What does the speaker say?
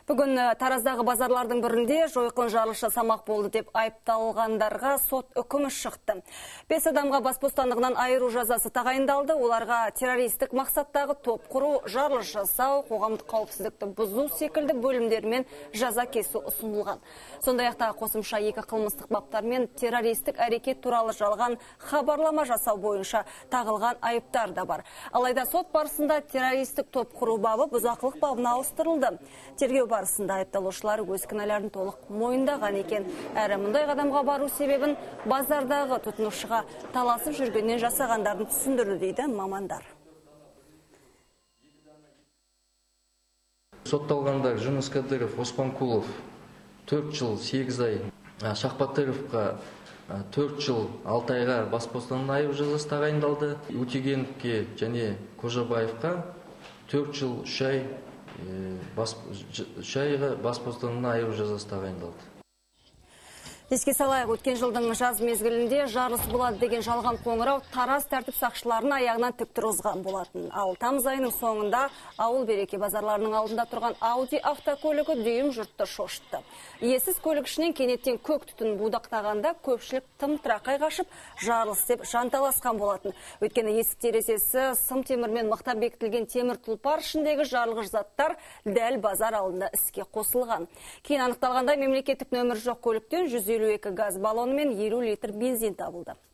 Бүгін Тараздағы базарлардың бірінде жойқын жарылыс жасамақ болды деп айыпталғандарға сот үкімі шықты. 5 адамға бас бостандығынан айыру жазасы тағайындалды. Оларға террористік мақсаттағы топ құру, жарылыс жасау, қоғамдық қауіпсіздікті бұзу секілді бөлімдермен жаза кесу ұсынылған. Сондай-ақ қосымша 2 қылмыстық баптармен террористік әрекет туралы жалған хабарлама жасау бойынша тағылған айыптар да бар. Алайда сот барысында террористік топ құру бабы бұзақылық бабына ауыстырылды. Тергеу барысында айыпталушылар өз кінәларын толық мойындаған екен. Әрі мұндай қадамға бару себебін базардағы тұтынушыға таласып жүргеннен жасағандарын түсіндірді дейді мамандар. Сотталғандар Жүніс Кадыров, Оспанкулов 4 жыл 8 ай, Шахбатыровқа 4 жыл 6 айға бас бостандығынан айыру жазасы тағайындалды. Утегеновке және Кожабаевқа 4 жыл 3 айға бас бостандығынан айыру жазасы тағайындалды. Еске салайық, өткен жылдың жаз мезгілінде жарылыс болады деген жалған қоңырау Тараз тәртіп сақшыларының аяғынан тік тұрғызған болатын. Ал тамыз айының соңында ауыл береке базарларының алдында тұрған Ауди автокөлігі дүйім жұртты шошытты. Иесіз көлік ішінен кенеттен көк түтін будақтағанда көпшілік тым тырақай қашып, жарылыс деп жанталасқан болатын. Өйткені есік терезесі сым темірмен мықтап бекітілген темір тұлпар ішіндегі жарылғыш заттар дәл базар алдында іске қосылған. Кейін анықталғандай мемлекеттік нөмірі жоқ көліктен 152 газ баллоны мен 50 литр бензин табылды.